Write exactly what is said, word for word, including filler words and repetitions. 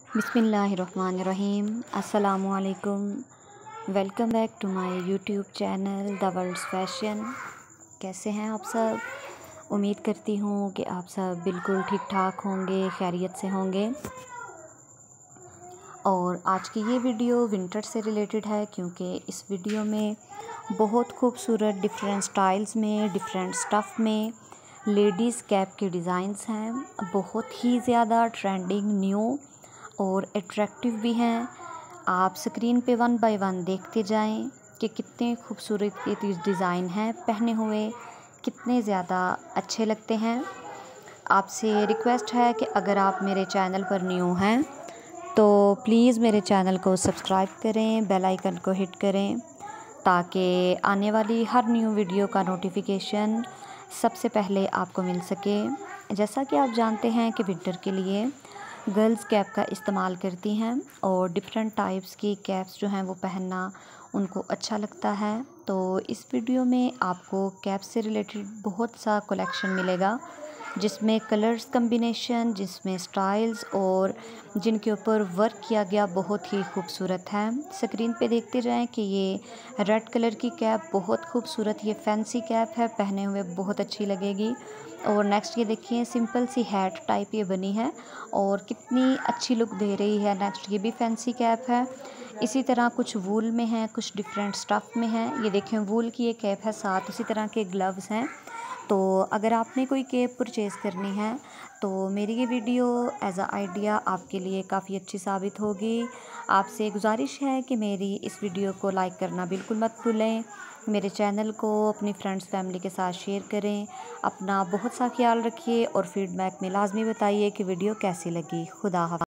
बिस्मिल्लाहिर्रहमानिर्रहीम। अस्सलामुअलैकुम। Welcome back to my YouTube channel the world's fashion. कैसे हैं आप सब? उम्मीद करती हूँ कि आप सब बिल्कुल ठीक ठाक होंगे, खैरियत से होंगे। और आज की ये वीडियो विंटर से रिलेटेड है, क्योंकि इस वीडियो में बहुत खूबसूरत डिफरेंट स्टाइल्स में, डिफरेंट स्टफ़ में लेडीज़ कैप के डिज़ाइंस हैं। बहुत ही ज़्यादा ट्रेंडिंग, न्यू और अट्रैक्टिव भी हैं। आप स्क्रीन पे वन बाय वन देखते जाएं कि कितने खूबसूरत ये डिज़ाइन हैं, पहने हुए कितने ज़्यादा अच्छे लगते हैं। आपसे रिक्वेस्ट है कि अगर आप मेरे चैनल पर न्यू हैं तो प्लीज़ मेरे चैनल को सब्सक्राइब करें, बेल आइकन को हिट करें, ताकि आने वाली हर न्यू वीडियो का नोटिफिकेशन सबसे पहले आपको मिल सके। जैसा कि आप जानते हैं कि विंटर के लिए गर्ल्स कैप का इस्तेमाल करती हैं और डिफरेंट टाइप्स की कैप्स जो हैं वो पहनना उनको अच्छा लगता है। तो इस वीडियो में आपको कैप से रिलेटेड बहुत सा कलेक्शन मिलेगा, जिसमें कलर्स कम्बिनेशन, जिसमें स्टाइल्स और जिनके ऊपर वर्क किया गया बहुत ही खूबसूरत है। स्क्रीन पे देखते जाएं कि ये रेड कलर की कैप बहुत खूबसूरत, ये फैंसी कैप है, पहने हुए बहुत अच्छी लगेगी। और नेक्स्ट ये देखिए, सिंपल सी हैट टाइप ये बनी है और कितनी अच्छी लुक दे रही है। नेक्स्ट ये भी फैंसी कैप है। इसी तरह कुछ वूल में है, कुछ डिफरेंट स्टफ़ में है। ये देखें, वूल की ये कैप है, साथ इसी तरह के ग्लव्स हैं। तो अगर आपने कोई कैप परचेज़ करनी है तो मेरी ये वीडियो एज़ अ आइडिया आपके लिए काफ़ी अच्छी साबित होगी। आपसे गुजारिश है कि मेरी इस वीडियो को लाइक करना बिल्कुल मत भूलें। मेरे चैनल को अपनी फ्रेंड्स फैमिली के साथ शेयर करें। अपना बहुत सा ख्याल रखिए और फीडबैक में लाजमी बताइए कि वीडियो कैसी लगी। खुदा हाफ़िज़।